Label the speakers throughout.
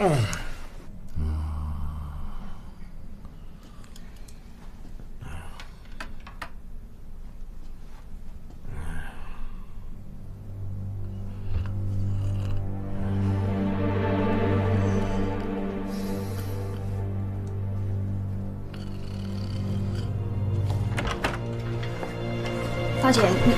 Speaker 1: 大姐，你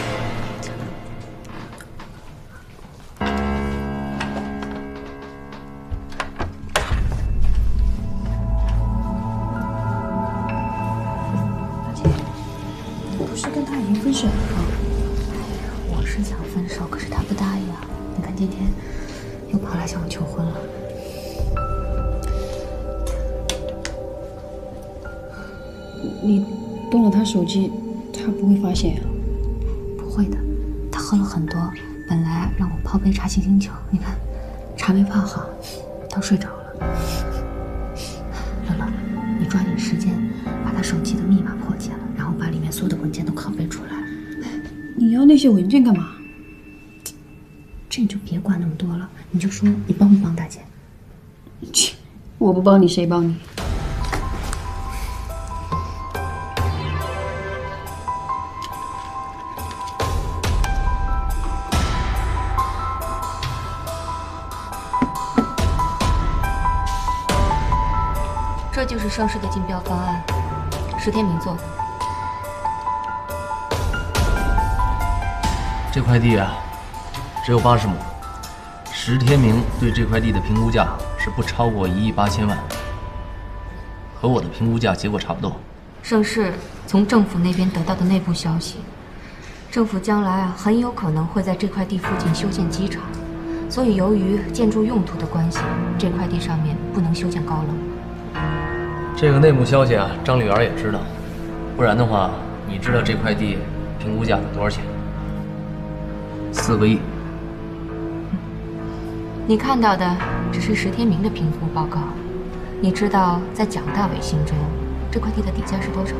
Speaker 1: 大姐，你不是跟他已经分手了吗？
Speaker 2: 我是想分手，可是他不答应啊。你看今天又跑来向我求婚了。
Speaker 1: 你动了他手机，他不会发现啊？
Speaker 2: 不会的，他喝了很多，本来让我泡杯茶醒醒酒，你看茶没泡好，都睡着了。乐乐，你抓紧时间把他手机的密码破解了，然后把里面所有的文件都拷贝出来。
Speaker 1: 你要那些文件干嘛？
Speaker 2: 这你就别管那么多了，你就说你帮不帮大姐？
Speaker 1: 切，我不帮你谁帮你？
Speaker 2: 这就是盛世的竞标方案，石天明做的。
Speaker 3: 这块地啊，只有80亩。石天明对这块地的评估价是不超过1亿8千万，和我的评估价结果差不多。
Speaker 2: 盛世从政府那边得到的内部消息，政府将来很有可能会在这块地附近修建机场，所以由于建筑用途的关系，这块地上面不能修建高楼。
Speaker 3: 这个内幕消息啊，张丽媛也知道，不然的话，你知道这块地评估价得多少钱？4个亿。
Speaker 2: 你看到的只是石天明的评估报告，你知道在蒋大伟心中，这块地的底价是多少？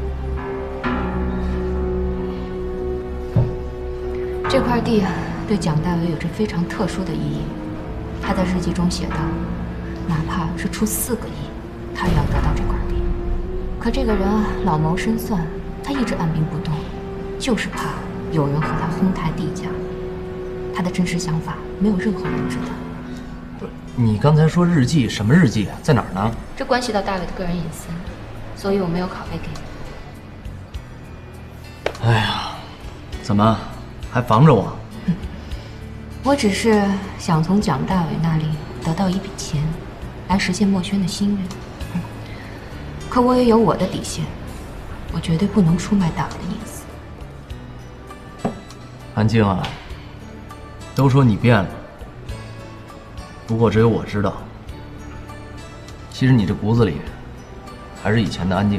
Speaker 2: 这块地对蒋大伟有着非常特殊的意义。他在日记中写道，哪怕是出4个亿，他也要得到这块地。可这个人老谋深算，他一直按兵不动，就是怕有人和他哄抬地价。他的真实想法没有任何人知道。
Speaker 3: 不是，你刚才说日记，什么日记啊？在哪儿呢？
Speaker 2: 这关系到大伟的个人隐私，所以我没有拷贝给你。
Speaker 3: 哎呀，怎么还防着我？
Speaker 2: 我只是想从蒋大伟那里得到一笔钱，来实现墨轩的心愿。可我也有我的底线，我绝对不能出卖大伟的隐私。
Speaker 3: 安静啊！都说你变了，不过只有我知道，其实你这骨子里还是以前的安静。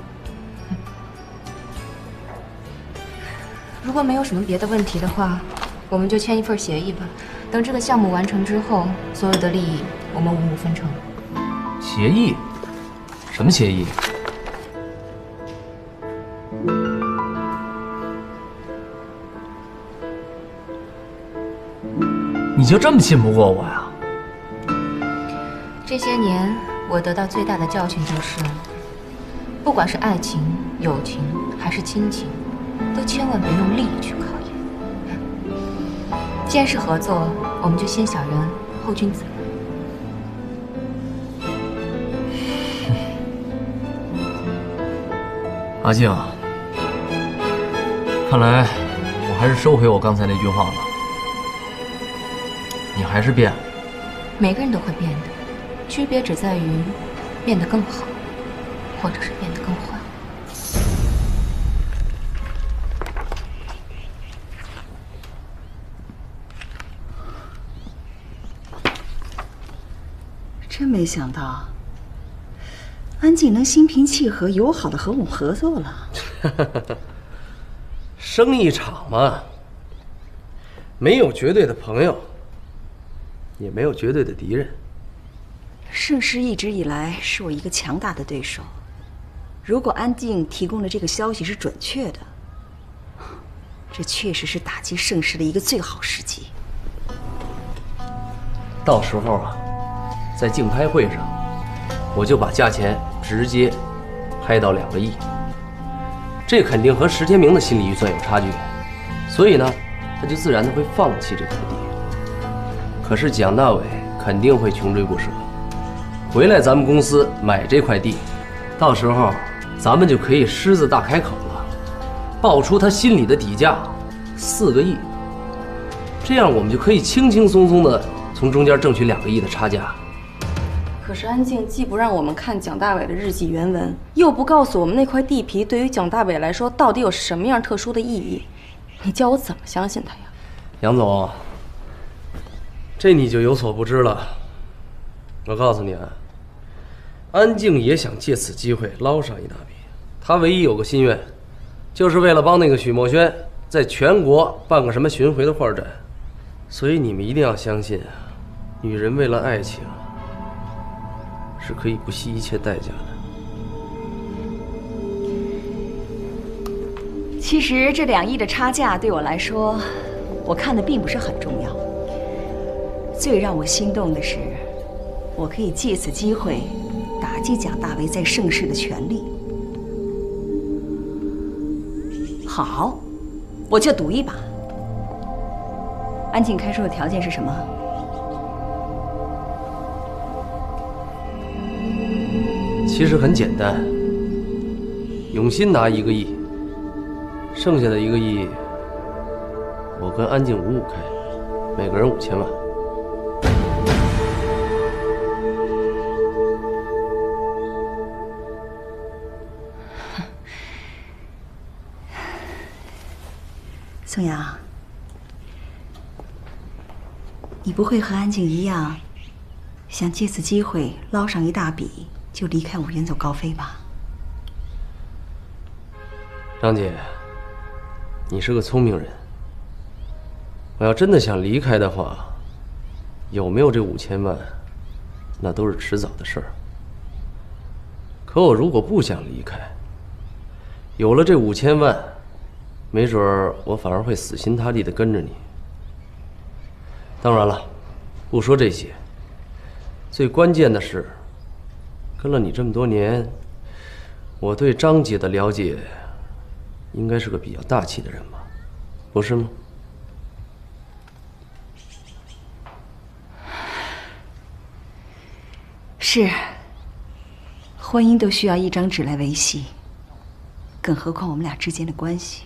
Speaker 2: 如果没有什么别的问题的话，我们就签一份协议吧。等这个项目完成之后，所有的利益我们5-5分成。
Speaker 3: 协议？什么协议？你就这么信不过我呀？
Speaker 2: 这些年我得到最大的教训就是，不管是爱情、友情还是亲情，都千万别用利益去考验。既然是合作，我们就先小人后君子。
Speaker 3: 阿静，看来我还是收回我刚才那句话了。你还是变了。
Speaker 2: 每个人都会变的，区别只在于变得更好，或者是变得更坏。
Speaker 4: 真没想到，安静能心平气和、友好的和我们合作了。
Speaker 5: 生意场嘛，没有绝对的朋友，也没有绝对的敌人。
Speaker 4: 盛世一直以来是我一个强大的对手，如果安静提供的这个消息是准确的，这确实是打击盛世的一个最好时机。
Speaker 3: 到时候啊，
Speaker 5: 在竞拍会上，我就把价钱直接拍到2个亿，这肯定和石天明的心理预算有差距，所以呢，他就自然的会放弃这块地。可是蒋大伟肯定会穷追不舍，回来咱们公司买这块地，到时候咱们就可以狮子大开口了，报出他心里的底价4个亿，这样我们就可以轻轻松松的从中间挣取2个亿的差价。
Speaker 1: 可是安静既不让我们看蒋大伟的日记原文，又不告诉我们那块地皮对于蒋大伟来说到底有什么样特殊的意义，你叫我怎么相信他呀？
Speaker 5: 杨总，这你就有所不知了。我告诉你啊，安静也想借此机会捞上一大笔。她唯一有个心愿，就是为了帮那个许墨轩在全国办个什么巡回的画展。所以你们一定要相信啊，女人为了爱情是可以不惜一切代价的。
Speaker 4: 其实这2亿的差价对我来说，我看的并不是很重要。最让我心动的是，我可以借此机会打击蒋大为在盛世的权利。好，我就赌一把。安静开出的条件是什么？
Speaker 5: 其实很简单，永新拿1个亿，剩下的1个亿，我跟安静5-5开，每个人5000万。
Speaker 4: 宋阳，你不会和安静一样，想借此机会捞上一大笔，就离开我远走高飞吧？
Speaker 5: 张姐，你是个聪明人。我要真的想离开的话，有没有这5000万，那都是迟早的事儿。可我如果不想离开，有了这5000万，没准儿我反而会死心塌地地跟着你。当然了，不说这些，最关键的是，跟了你这么多年，我对张姐的了解，应该是个比较大气的人吧，不是吗？
Speaker 4: 是，婚姻都需要一张纸来维系，更何况我们俩之间的关系。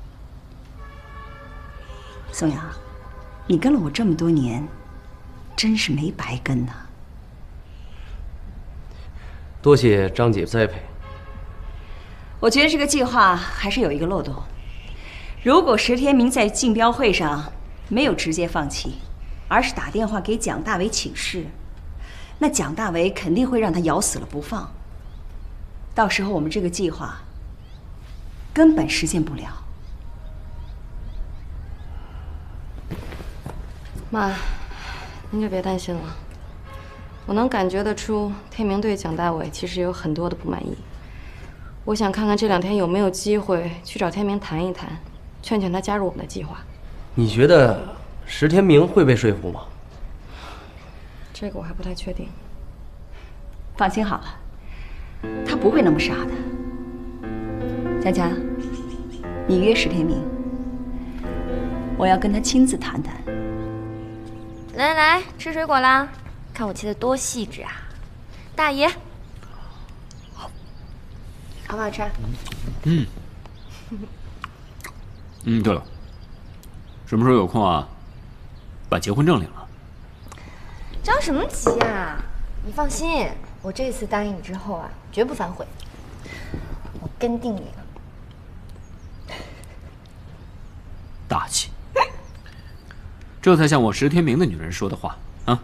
Speaker 4: 宋阳，你跟了我这么多年，真是没白跟呐。
Speaker 5: 多谢张姐栽培。
Speaker 4: 我觉得这个计划还是有一个漏洞。如果石天明在竞标会上没有直接放弃，而是打电话给蒋大为请示，那蒋大为肯定会让他咬死了不放。到时候我们这个计划根本实现不了。
Speaker 1: 妈，您就别担心了。我能感觉得出，天明对蒋大伟其实有很多的不满意。我想看看这2天有没有机会去找天明谈一谈，劝劝他加入我们的计划。
Speaker 5: 你觉得石天明会被说服吗？
Speaker 1: 这个我还不太确定。
Speaker 4: 放心好了，他不会那么傻的。佳佳，你约石天明，我要跟他亲自谈谈。
Speaker 6: 来来来，吃水果啦！看我切的多细致啊，大爷，好不好吃啊？
Speaker 7: 对了，什么时候有空啊？把结婚证领了。
Speaker 6: 着什么急啊？你放心，我这次答应你之后啊，绝不反悔。我跟定你了。
Speaker 7: 大气，这才像我石天明的女人说的话啊！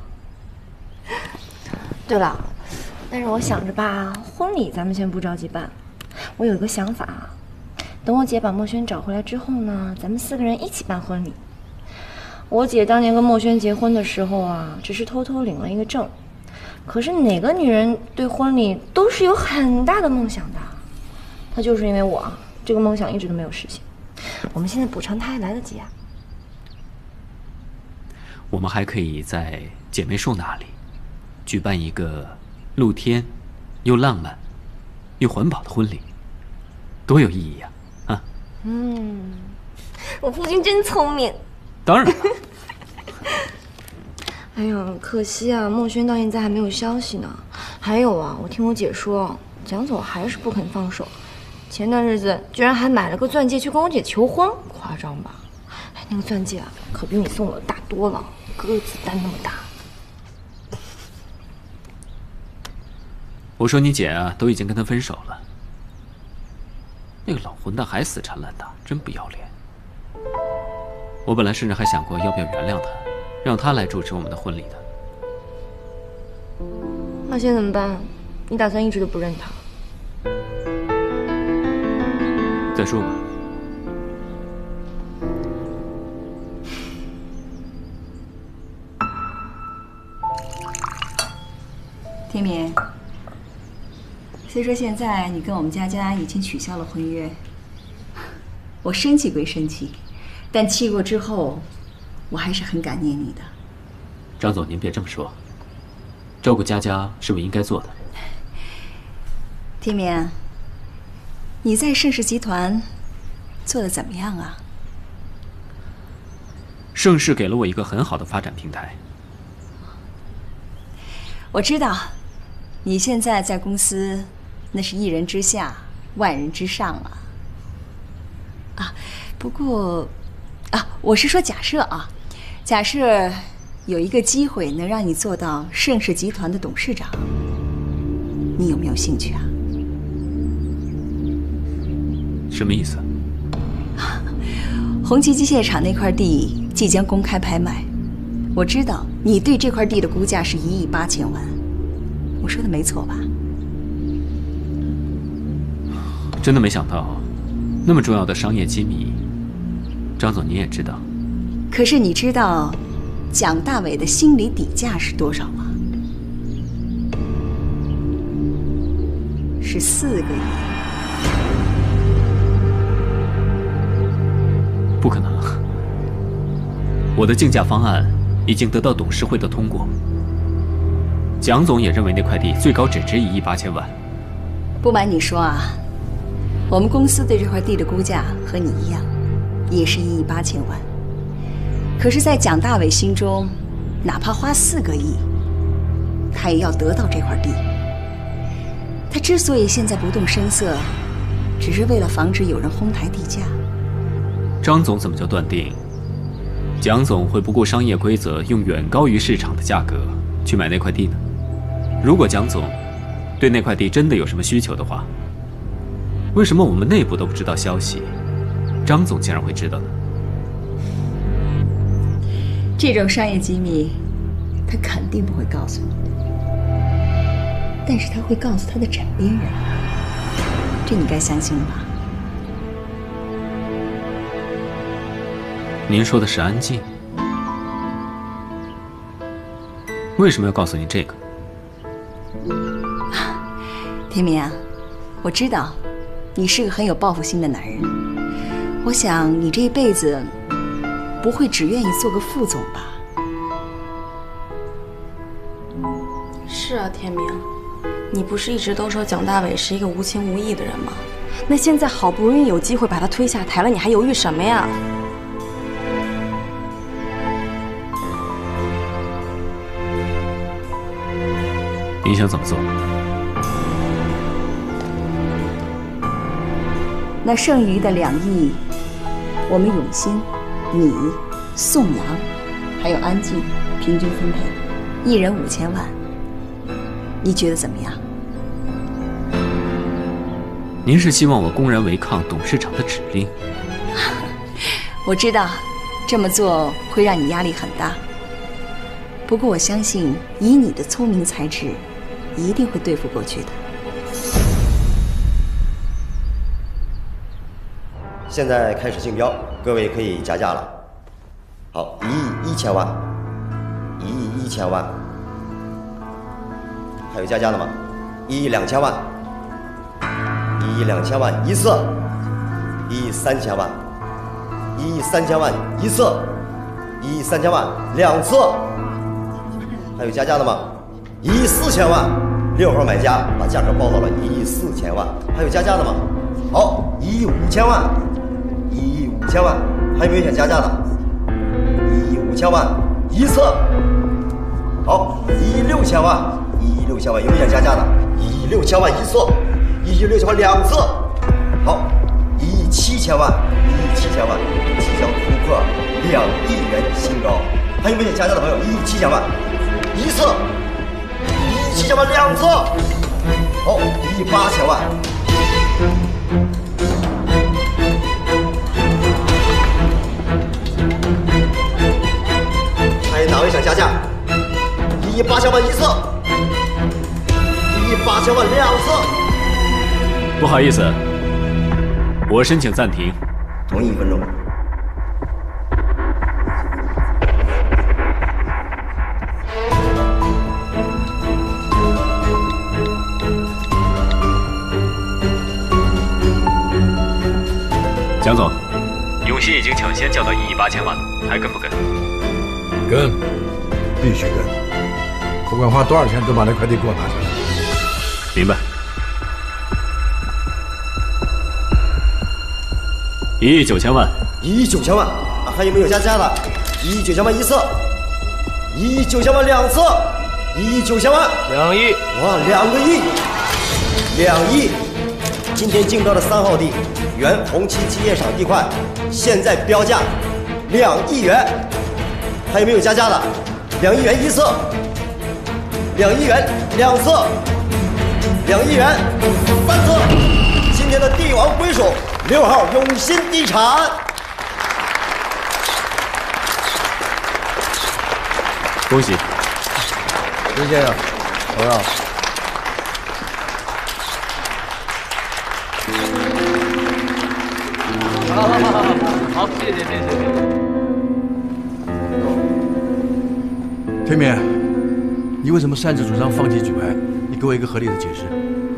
Speaker 6: 对了，但是我想着吧，婚礼咱们先不着急办。我有一个想法，等我姐把墨轩找回来之后呢，咱们4个人一起办婚礼。我姐当年跟墨轩结婚的时候啊，只是偷偷领了一个证。可是哪个女人对婚礼都是有很大的梦想的。她就是因为我，这个梦想一直都没有实现。我们现在补偿她还来得及啊。
Speaker 7: 我们还可以在姐妹树那里举办一个露天、又浪漫、又环保的婚礼，多有意义呀！啊，
Speaker 6: 我父亲真聪明。
Speaker 7: 当然了。
Speaker 6: 哎呀，可惜啊，墨轩到现在还没有消息呢。还有啊，我听我姐说，蒋总还是不肯放手。前段日子居然还买了个钻戒去跟我姐求婚，夸张吧？哎，那个钻戒啊，可比你送我的大多了，鸽子蛋那么大。
Speaker 7: 我说你姐啊，都已经跟他分手了，那个老混蛋还死缠烂打，真不要脸。我本来甚至还想过要不要原谅他，让他来主持我们的婚礼的。
Speaker 6: 那现在怎么办？你打算一直都不认他？
Speaker 7: 再说吧。
Speaker 4: 天明，虽说现在你跟我们佳佳已经取消了婚约，我生气归生气，但气过之后，我还是很感念你的。
Speaker 7: 张总，您别这么说，照顾佳佳是我应该做的。
Speaker 4: 天明，你在盛世集团做得怎么样啊？
Speaker 7: 盛世给了我一个很好的发展平台。
Speaker 4: 我知道，你现在在公司那是一人之下，万人之上了。啊，不过，我是说假设啊，假设有一个机会能让你做到盛世集团的董事长，你有没有兴趣啊？
Speaker 7: 什么意思？
Speaker 4: 红旗机械厂那块地即将公开拍卖，我知道你对这块地的估价是1亿8千万，我说的没错吧？
Speaker 7: 真的没想到，那么重要的商业机密，张总您也知道。
Speaker 4: 可是你知道蒋大伟的心理底价是多少吗？是4个亿。
Speaker 7: 不可能，我的竞价方案已经得到董事会的通过。蒋总也认为那块地最高只值1亿8千万。
Speaker 4: 不瞒你说啊，我们公司对这块地的估价和你一样，也是1亿8千万。可是，在蒋大伟心中，哪怕花4个亿，他也要得到这块地。他之所以现在不动声色，只是为了防止有人哄抬地价。
Speaker 7: 张总怎么就断定蒋总会不顾商业规则，用远高于市场的价格去买那块地呢？如果蒋总对那块地真的有什么需求的话，为什么我们内部都不知道消息，张总竟然会知道呢？
Speaker 4: 这种商业机密，他肯定不会告诉你的，但是他会告诉他的枕边人，这你该相信了吧？
Speaker 7: 您说的是安静，为什么要告诉你这个？
Speaker 4: 天明啊，我知道你是个很有报复心的男人，我想你这一辈子不会只愿意做个副总吧？
Speaker 1: 是啊，天明，你不是一直都说蒋大伟是一个无情无义的人吗？那现在好不容易有机会把他推下台了，你还犹豫什么呀？
Speaker 7: 你想怎么做？
Speaker 4: 那剩余的2亿，我们永新、你、宋阳，还有安静，平均分配，1人5000万，你觉得怎么样？
Speaker 7: 您是希望我公然违抗董事长的指令？
Speaker 4: 我知道，这么做会让你压力很大。不过我相信，以你的聪明才智，一定会对付过去的。
Speaker 8: 现在开始竞标，各位可以加价了。好，1亿1千万，1亿1千万，还有加价的吗？1亿2千万，1亿2千万一次，1亿3千万，1亿3千万一次，1亿3千万2次，还有加价的吗？ 1亿4千万。6号买家把价格报到了1亿4千万，还有加价的吗？好，1亿5千万，1亿5千万，还有没有想加价的？1亿5千万一次。好，1亿6千万，1亿6千万，有没有想加价的？1亿6千万一次，1亿6千万2次。好，1亿7千万，1亿7千万，即将突破2亿元新高，还有没有想加价的朋友？1亿7千万一次。7千万2次，好，1亿8千万，还有哪位想加价？1亿8千万一次，1亿8千万2次。
Speaker 7: 不好意思，我申请暂停。
Speaker 8: 同意1分钟。
Speaker 7: 蒋总，永新已经抢先叫到1亿8千万了，还跟不跟？
Speaker 9: 跟，必须跟，不管花多少钱都把那块地给我拿下来。
Speaker 7: 明白。1亿9千万
Speaker 8: ，1亿9千万，还有没有加价的？1亿9千万一次，1亿9千万2次，1亿9千万
Speaker 5: 2亿，
Speaker 8: 哇，2个亿，2亿。今天竞标的3号地，原红旗机械厂地块，现在标价2亿元，还有没有加价的？2亿元一次，2亿元2次，2亿元3次。今天的地王归属6号永新地产。
Speaker 7: 恭喜，
Speaker 9: 刘先生，投让。
Speaker 3: 好，谢谢。
Speaker 9: 天明，你为什么擅自主张放弃举牌？你给我一个合理的解释。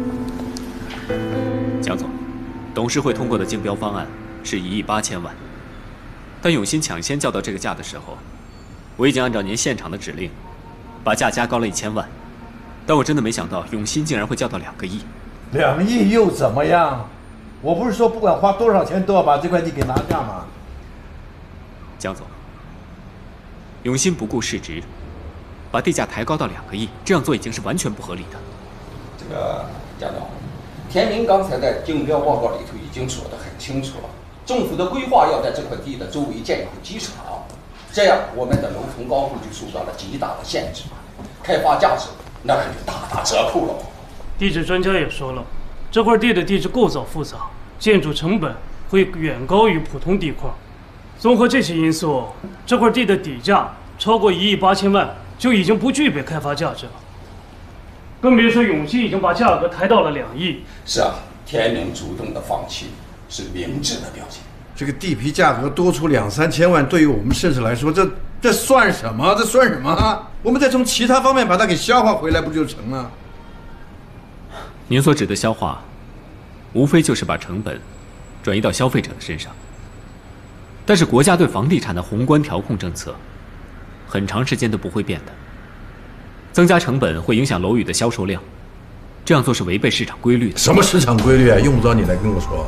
Speaker 7: 蒋总，董事会通过的竞标方案是1亿8千万，但永新抢先叫到这个价的时候，我已经按照您现场的指令，把价加高了1000万，但我真的没想到永新竟然会叫到2个亿。
Speaker 9: 2亿又怎么样？我不是说不管花多少钱都要把这块地给拿下吗？
Speaker 7: 蒋总，永新不顾市值，把地价抬高到2个亿，这样做已经是完全不合理的。
Speaker 10: 这个蒋总，田明刚才在竞标报告里头已经说得很清楚了，政府的规划要在这块地的周围建一个机场，这样我们的楼层高度就受到了极大的限制，开发价值那可就大打折扣了。
Speaker 11: 地质专家也说了，这块地的地质构造复杂，建筑成本会远高于普通地块。综合这些因素，这块地的底价超过1亿8千万就已经不具备开发价值了。更别说永新已经把价格抬到了2亿。
Speaker 10: 是啊，田明主动的放弃是明智的表现。
Speaker 9: 这个地皮价格多出2、3千万，对于我们甚至来说，这算什么？这算什么？我们再从其他方面把它给消化回来，不就成了？
Speaker 7: 您所指的消化，无非就是把成本转移到消费者的身上。但是国家对房地产的宏观调控政策，很长时间都不会变的。增加成本会影响楼宇的销售量，这样做是违背市场规律的。
Speaker 9: 什么市场规律啊？用不着你来跟我说。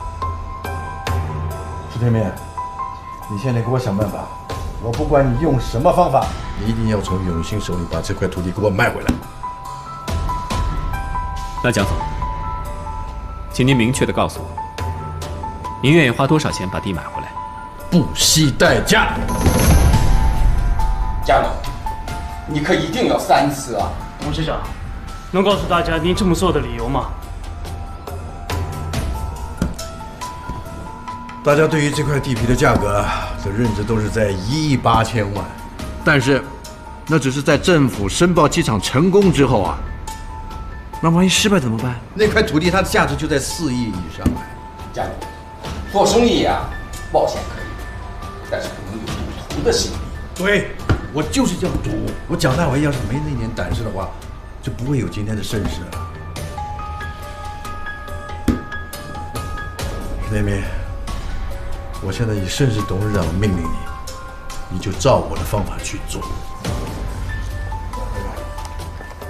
Speaker 9: 石天明，你现在给我想办法，我不管你用什么方法，你一定要从永兴手里把这块土地给我卖回来。
Speaker 7: 那蒋总，请您明确地告诉我，您愿意花多少钱把地买回来？
Speaker 9: 不惜代价。
Speaker 10: 蒋总，你可一定要3次啊！
Speaker 11: 董事长，能告诉大家您这么做的理由吗？
Speaker 9: 大家对于这块地皮的价格的认知都是在1亿8千万，但是那只是在政府申报机场成功之后啊。那万一失败怎么办？那块土地它的价值就在4亿以上。
Speaker 10: 蒋总，做生意啊，冒险可以，但是不能有赌徒的心理。
Speaker 9: 对，我就是这样赌。我蒋大为要是没那点胆识的话，就不会有今天的盛世了。石天明，我现在以盛世董事长命令你，你就照我的方法去做。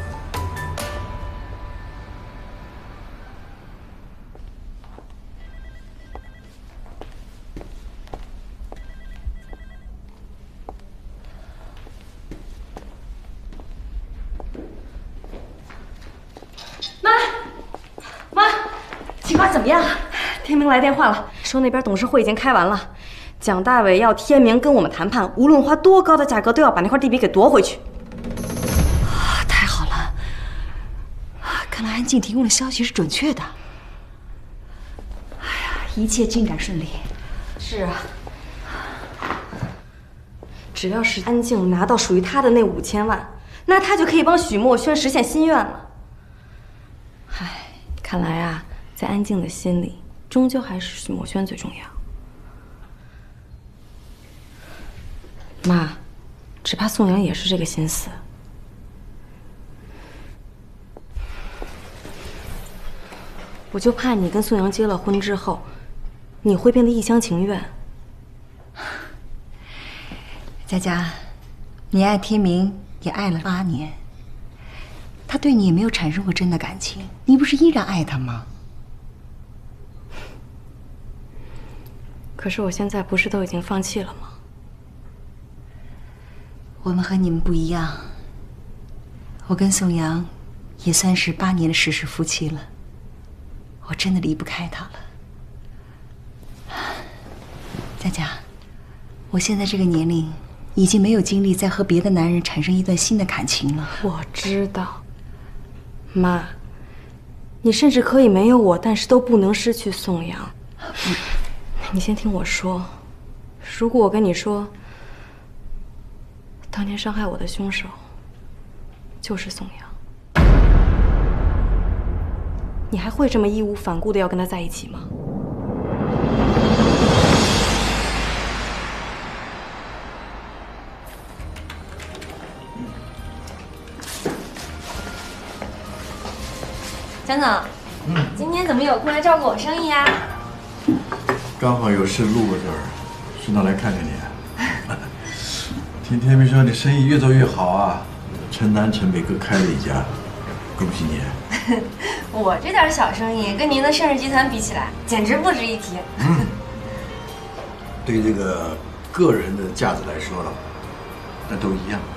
Speaker 4: 怎么样？
Speaker 1: 天明来电话了，说那边董事会已经开完了，蒋大伟要天明跟我们谈判，无论花多高的价格，都要把那块地皮给夺回去。
Speaker 4: 太好了，看来安静提供的消息是准确的。哎呀，一切进展顺利。
Speaker 1: 是啊，只要是安静拿到属于他的那5000万，那他就可以帮许墨轩实现心愿了。唉，看来啊，在安静的心里，终究还是许墨轩最重要。妈，只怕宋阳也是这个心思。我就怕你跟宋阳结了婚之后，你会变得一厢情愿。
Speaker 4: 佳佳，你爱天明也爱了8年，他对你也没有产生过真的感情，你不是依然爱他吗？
Speaker 1: 可是我现在不是都已经放弃了吗？
Speaker 4: 我们和你们不一样，我跟宋阳也算是8年的事实夫妻了，我真的离不开他了。佳佳，我现在这个年龄，已经没有精力再和别的男人产生一段新的感情了。
Speaker 1: 我知道，妈，你甚至可以没有我，但是都不能失去宋阳。你先听我说，如果我跟你说，当年伤害我的凶手就是宋阳，你还会这么义无反顾的要跟他在一起吗？蒋总，今天怎么有空来照顾我生意呀？
Speaker 9: 刚好有事路过这儿，顺道来看看你。听天明说你生意越做越好啊，城南城北各开了一家，恭喜你。
Speaker 1: 我这点小生意跟您的盛世集团比起来，简直不值一提。
Speaker 9: 对这个个人的价值来说了，那都一样。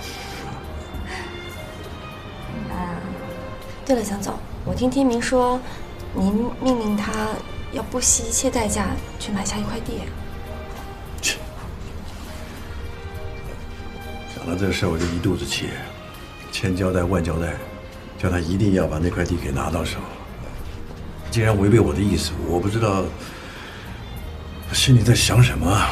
Speaker 6: 对了，蒋总，我听天明说，您命令他要不惜一切代价去买下一块地。
Speaker 9: 想到这个事儿我就一肚子气，千交代万交代，叫他一定要把那块地给拿到手。既然违背我的意思，我不知道他心里在想什么。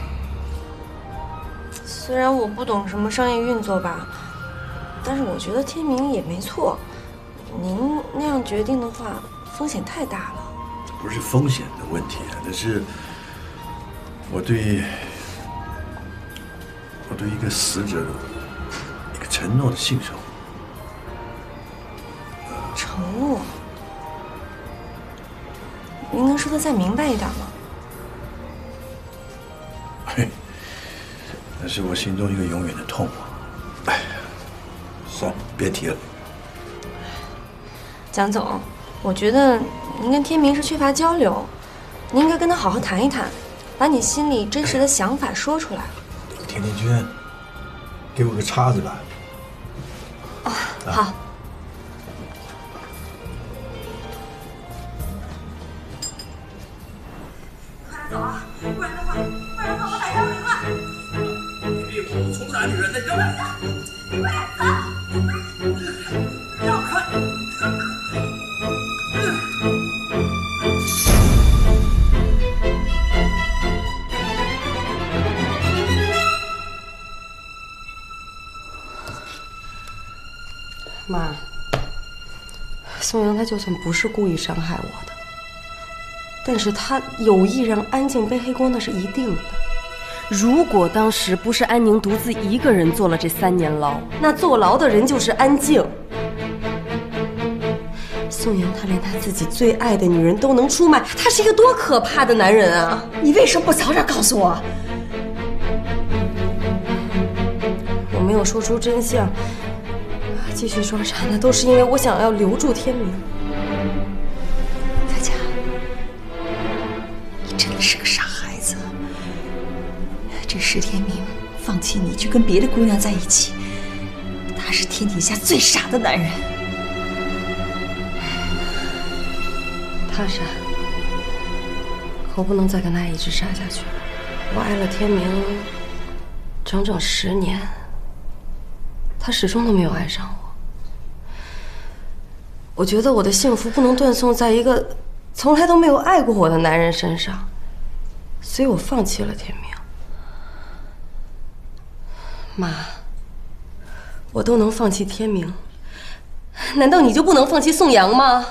Speaker 6: 虽然我不懂什么商业运作吧，但是我觉得天明也没错。您那样决定的话，风险太大了。
Speaker 9: 这不是风险的问题，那是我对一个死者的一个承诺的信守。
Speaker 6: 承诺？您能说得再明白一点吗？
Speaker 9: 嘿，那是我心中一个永远的痛。哎，算了，别提了。
Speaker 6: 蒋总，我觉得您跟天明是缺乏交流，您应该跟他好好谈一谈，把你心里真实的想法说出来。
Speaker 9: 甜甜圈，给我个叉子吧。
Speaker 6: 哦，好。
Speaker 12: 快走啊！不然的话我打幺0了。你别跟我从男女人的交代下，你快点走！让开！
Speaker 1: 妈，宋阳他就算不是故意伤害我的，但是他有意让安静背黑锅，那是一定的。如果当时不是安宁独自一个人坐了这3年牢，那坐牢的人就是安静。宋阳他连他自己最爱的女人都能出卖，他是一个多可怕的男人啊！
Speaker 4: 你为什么不早点告诉我？
Speaker 1: 我没有说出真相，继续装傻，那都是因为我想要留住天明。
Speaker 4: 佳佳，你真的是个傻孩子。这石天明放弃你去跟别的姑娘在一起，他是天底下最傻的男人。
Speaker 1: 他傻。 我不能再跟他一直傻下去了。我爱了天明整整10年，他始终都没有爱上我。我觉得我的幸福不能断送在一个从来都没有爱过我的男人身上，所以我放弃了天明。妈，我都能放弃天明，难道你就不能放弃宋阳吗？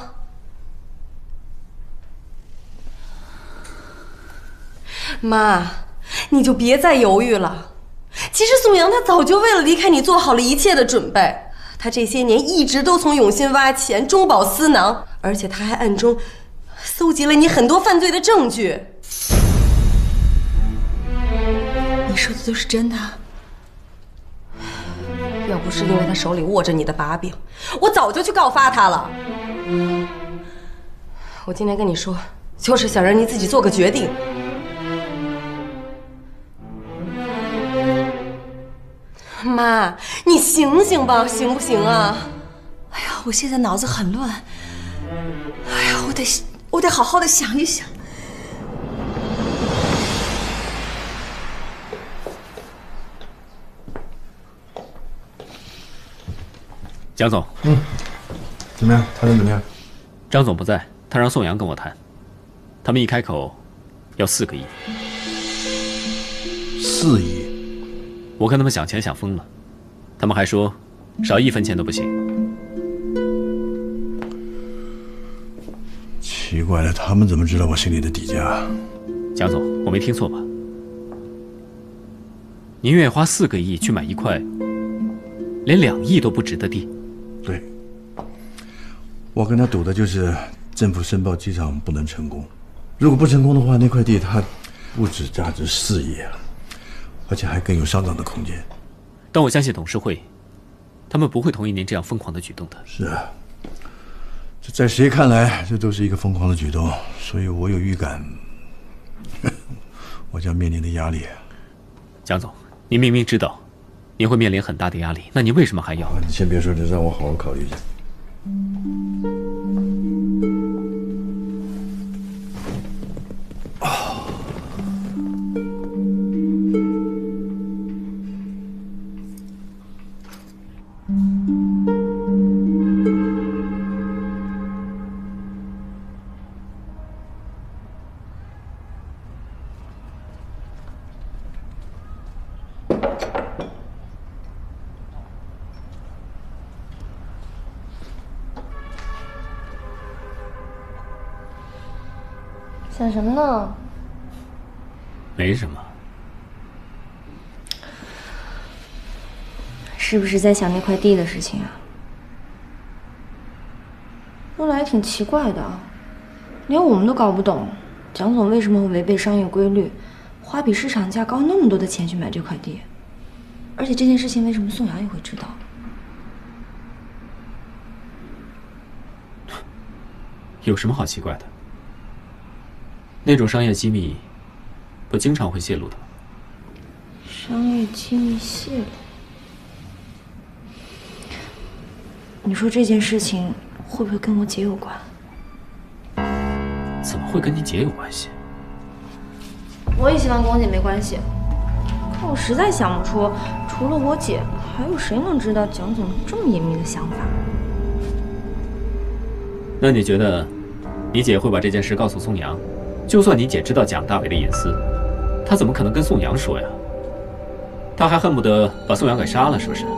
Speaker 1: 妈，你就别再犹豫了。其实宋阳他早就为了离开你做好了一切的准备，他这些年一直都从永信挖钱，中饱私囊，而且他还暗中搜集了你很多犯罪的证据。你说的都是真的？要不是因为他手里握着你的把柄，我早就去告发他了。我今天跟你说，就是想让你自己做个决定。妈，你醒醒吧，行不行啊？
Speaker 4: 哎呀，我现在脑子很乱。哎呀，我得好好的想一想。
Speaker 7: 蒋总，
Speaker 9: 怎么样？谈得怎么样？
Speaker 7: 张总不在，他让宋阳跟我谈，他们一开口要4个亿。
Speaker 9: 4亿？
Speaker 7: 我看他们想钱想疯了，他们还说少1分钱都不行。
Speaker 9: 奇怪了，他们怎么知道我心里的底价？
Speaker 7: 蒋总，我没听错吧？您愿意花4个亿去买一块连2亿都不值的地？
Speaker 9: 对，我跟他赌的就是政府申报机场不能成功。如果不成功的话，那块地它不止价值4亿啊，而且还更有上涨的空间。
Speaker 7: 但我相信董事会，他们不会同意您这样疯狂的举动的。
Speaker 9: 是啊，这在谁看来，这都是一个疯狂的举动，所以我有预感，我将面临的压力。
Speaker 7: 蒋总，您明明知道您会面临很大的压力，那您为什么还要？
Speaker 9: 你先别说，你让我好好考虑一下。
Speaker 6: 想什么呢？
Speaker 7: 没什么。
Speaker 6: 是不是在想那块地的事情啊？说来也挺奇怪的，连我们都搞不懂，蒋总为什么会违背商业规律，花比市场价高那么多的钱去买这块地？而且这件事情为什么宋阳也会知道？
Speaker 7: 有什么好奇怪的？那种商业机密，不经常会泄露的吗？
Speaker 6: 商业机密泄露？你说这件事情会不会跟我姐有关？
Speaker 7: 怎么会跟你姐有关系？
Speaker 6: 我也希望跟我姐没关系，可我实在想不出，除了我姐，还有谁能知道蒋总这么隐秘的想法？
Speaker 7: 那你觉得，你姐会把这件事告诉宋阳？就算你姐知道蒋大为的隐私，她怎么可能跟宋阳说呀？她还恨不得把宋阳给杀了，是不是？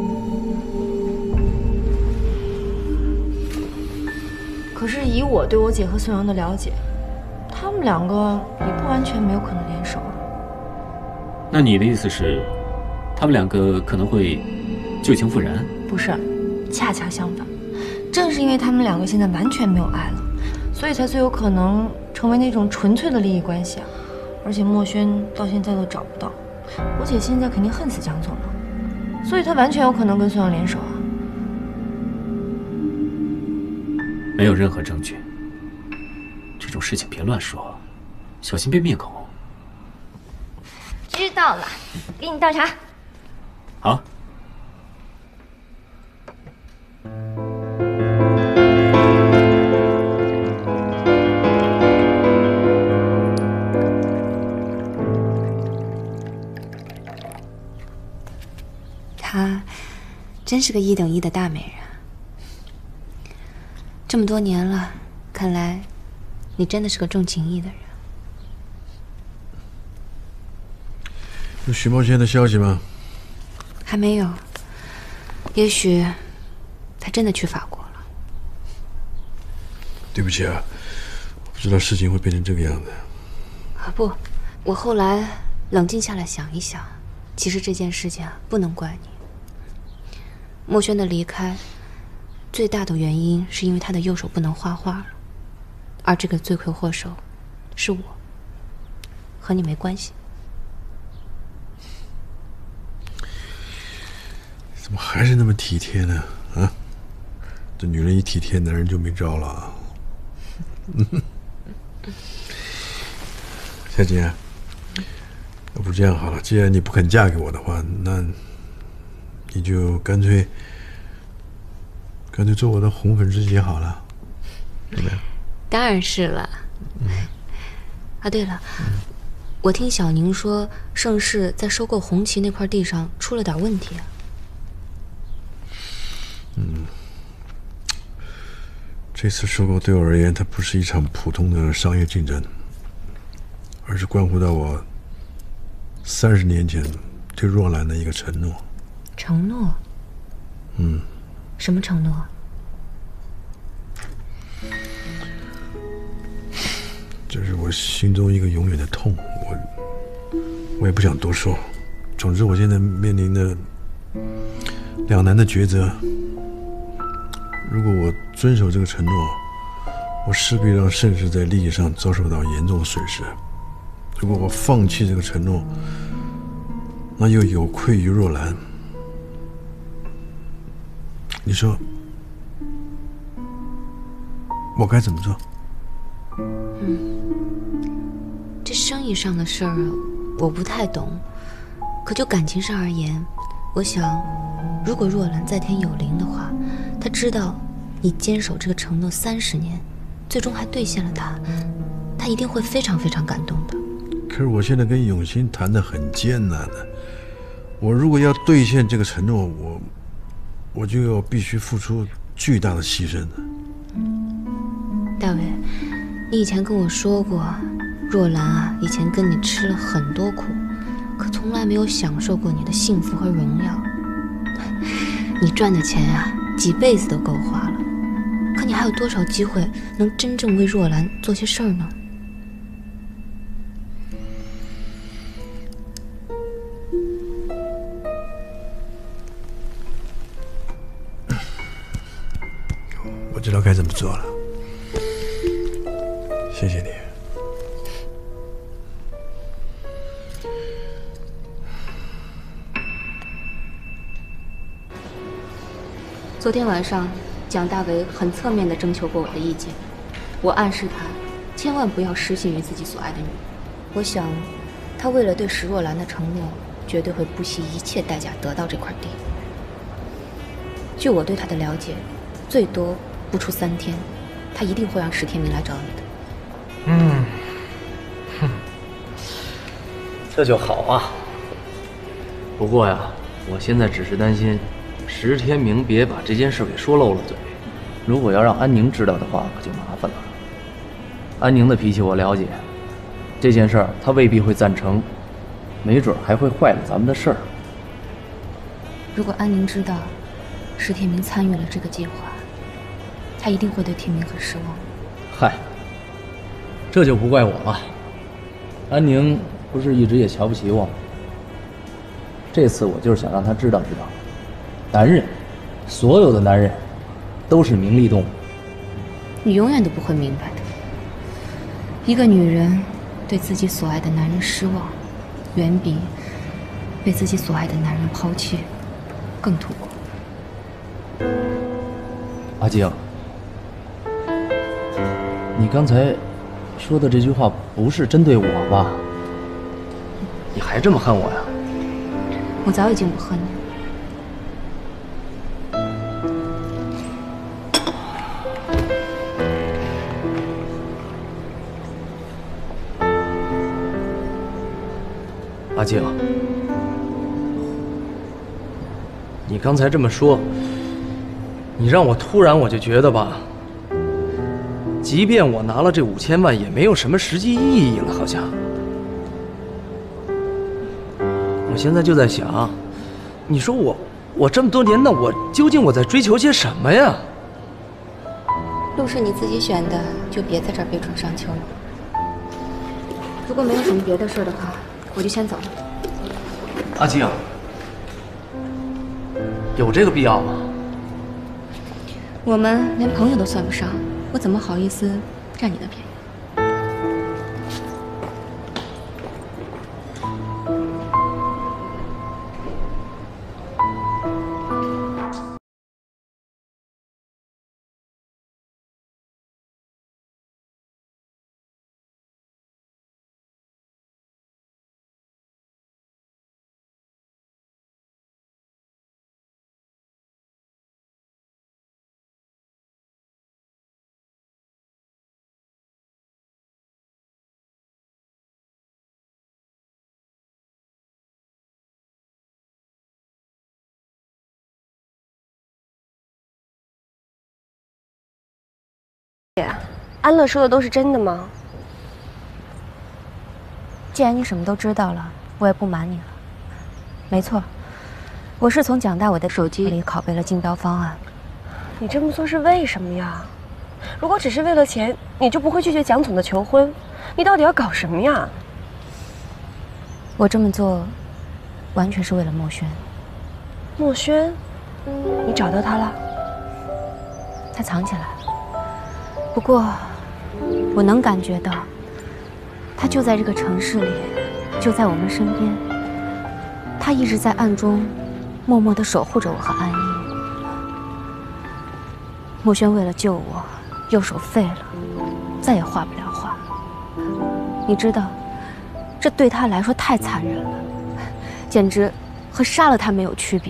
Speaker 6: 可是以我对我姐和宋阳的了解，他们两个也不完全没有可能联手啊。
Speaker 7: 那你的意思是，他们两个可能会旧情复燃？
Speaker 6: 不是，恰恰相反，正是因为他们两个现在完全没有爱了，所以才最有可能成为那种纯粹的利益关系啊！而且墨轩到现在都找不到，我姐现在肯定恨死蒋总了，所以她完全有可能跟宋阳联手啊！
Speaker 7: 没有任何证据，这种事情别乱说，小心被灭口。
Speaker 6: 知道了，给你倒茶。
Speaker 7: 好。
Speaker 6: 她真是个1等1的大美人。这么多年了，看来你真的是个重情义的人。
Speaker 9: 有许茂轩的消息吗？
Speaker 6: 还没有，也许他真的去法国了。
Speaker 9: 对不起啊，不知道事情会变成这个样子。
Speaker 6: 啊不，我后来冷静下来想一想，其实这件事情啊不能怪你。墨轩的离开，最大的原因是因为他的右手不能画画了，而这个罪魁祸首是我，和你没关系。
Speaker 9: 怎么还是那么体贴呢？啊，这女人一体贴，男人就没招了啊。夏锦啊，要不这样好了，既然你不肯嫁给我的话，那你就干脆做我的红粉知己好了，怎么样？
Speaker 6: 当然是了。啊，对了，我听小宁说，盛世在收购红旗那块地上出了点问题。
Speaker 9: 这次收购对我而言，它不是一场普通的商业竞争，而是关乎到我30年前对若兰的一个承诺。
Speaker 6: 承诺？什么承诺？
Speaker 9: 这是我心中一个永远的痛，我也不想多说。总之，我现在面临的两难的抉择。如果我遵守这个承诺，我势必让盛世在利益上遭受到严重的损失；如果我放弃这个承诺，那又有愧于若兰。你说，我该怎么做？
Speaker 6: 这生意上的事儿我不太懂，可就感情上而言，我想，如果若兰在天有灵的话，她知道你坚守这个承诺30年，最终还兑现了它，她一定会非常非常感动的。
Speaker 9: 可是我现在跟永新谈得很艰难的，我如果要兑现这个承诺，我就要必须付出巨大的牺牲的。
Speaker 6: 大伟，你以前跟我说过，若兰啊，以前跟你吃了很多苦，可从来没有享受过你的幸福和荣耀。你赚的钱啊，几辈子都够花了，可你还有多少机会能真正为若兰做些事儿呢？
Speaker 9: 我知道该怎么做了，谢谢你。
Speaker 2: 昨天晚上，蒋大为很侧面地征求过我的意见，我暗示他千万不要失信于自己所爱的女人。我想，他为了对石若兰的承诺，绝对会不惜一切代价得到这块地。据我对他的了解，最多不出3天，他一定会让石天明来找你的。
Speaker 3: 这就好啊。不过呀，我现在只是担心石天明别把这件事给说漏了嘴。如果要让安宁知道的话，可就麻烦了。安宁的脾气我了解，这件事儿他未必会赞成，没准还会坏了咱们的事儿。
Speaker 2: 如果安宁知道石天明参与了这个计划，他一定会对天明很失望。
Speaker 3: 嗨，这就不怪我了。安宁不是一直也瞧不起我吗？这次我就是想让他知道，男人，所有的男人都是名利动物。
Speaker 2: 你永远都不会明白的。一个女人对自己所爱的男人失望，远比被自己所爱的男人抛弃更痛苦。
Speaker 3: 阿静，你刚才说的这句话不是针对我吧？你还这么恨我呀？
Speaker 2: 我早已经不恨你了。
Speaker 3: 阿静， 你刚才这么说，你让我突然就觉得吧，即便我拿了这5000万，也没有什么实际意义了，好像。我现在就在想，你说我这么多年，那我究竟在追求些什么呀？
Speaker 2: 路是你自己选的，就别在这儿悲春伤秋了。如果没有什么别的事的话，我就先走了。
Speaker 3: 阿静，有这个必要吗？
Speaker 2: 我们连朋友都算不上，我怎么好意思占你的便宜？
Speaker 6: 姐，安乐说的都是真的吗？
Speaker 2: 既然你什么都知道了，我也不瞒你了。没错，我是从蒋大伟的手机里拷贝了竞标方案。
Speaker 6: 你这么做是为什么呀？如果只是为了钱，你就不会拒绝蒋总的求婚。你到底要搞什么呀？
Speaker 2: 我这么做，完全是为了墨轩。
Speaker 6: 墨轩，你找到他了？
Speaker 2: 他藏起来了。不过，我能感觉到，他就在这个城市里，就在我们身边。他一直在暗中，默默地守护着我和安逸。墨轩为了救我，右手废了，再也画不了画。你知道，这对他来说太残忍了，简直和杀了他没有区别。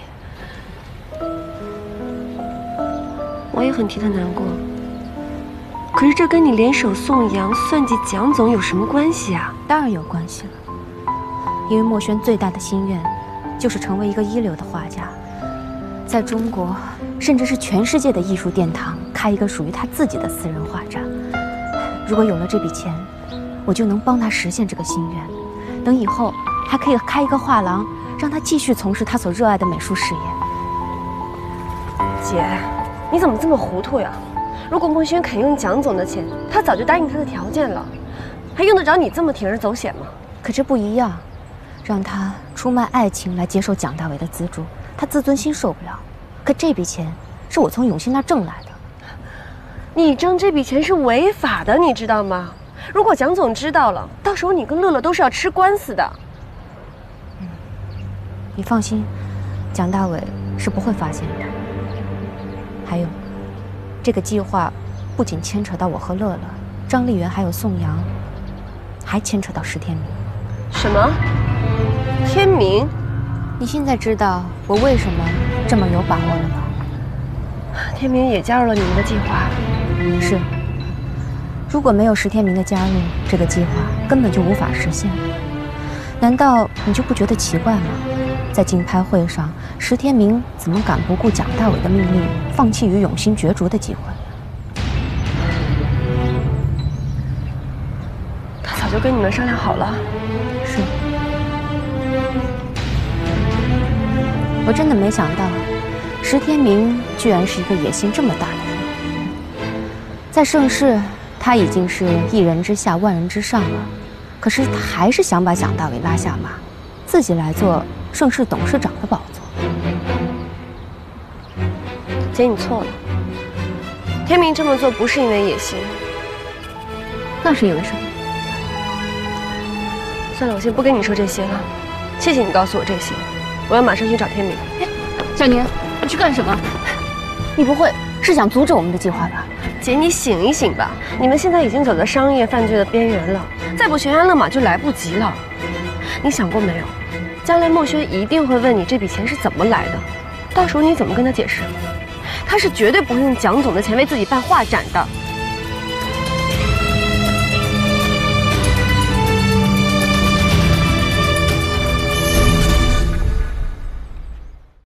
Speaker 6: 我也很替他难过。可是这跟你联手宋阳、算计蒋总有什么关系啊？
Speaker 2: 当然有关系了，因为墨轩最大的心愿就是成为一个一流的画家，在中国甚至是全世界的艺术殿堂开一个属于他自己的私人画展。如果有了这笔钱，我就能帮他实现这个心愿。等以后还可以开一个画廊，让他继续从事他所热爱的美术事业。
Speaker 6: 姐，你怎么这么糊涂呀？如果墨轩肯用蒋总的钱，他早就答应他的条件了，还用得着你这么铤而走险吗？
Speaker 2: 可这不一样，让他出卖爱情来接受蒋大伟的资助，他自尊心受不了。可这笔钱是我从永新那挣来的，
Speaker 6: 你挣这笔钱是违法的，你知道吗？如果蒋总知道了，到时候你跟乐乐都是要吃官司的。
Speaker 2: 你放心，蒋大伟是不会发现的。还有。这个计划不仅牵扯到我和乐乐、张丽媛，还有宋阳，还牵扯到石天明。
Speaker 6: 什么？天明？
Speaker 2: 你现在知道我为什么这么有把握了吗？
Speaker 6: 天明也加入了你们的计划。
Speaker 2: 是。如果没有石天明的加入，这个计划根本就无法实现。难道你就不觉得奇怪吗？在竞拍会上，石天明怎么敢不顾蒋大伟的命令，放弃与永兴角逐的机会？
Speaker 6: 他早就跟你们商量好了。
Speaker 2: 是。我真的没想到，石天明居然是一个野心这么大的人。在盛世，他已经是一人之下，万人之上了，可是他还是想把蒋大伟拉下马，自己来做盛世董事长的宝座。
Speaker 6: 姐，你错了。天明这么做不是因为野心，
Speaker 2: 那是因为什么？
Speaker 6: 算了，我先不跟你说这些了。谢谢你告诉我这些，我要马上去找天明。
Speaker 2: 哎，小宁，你去干什么？你不会是想阻止我们的计划吧？
Speaker 6: 姐，你醒一醒吧！你们现在已经走到商业犯罪的边缘了，再不悬崖勒马就来不及了。你想过没有？将来墨轩一定会问你这笔钱是怎么来的，到时候你怎么跟他解释？他是绝对不会用蒋总的钱为自己办画展的。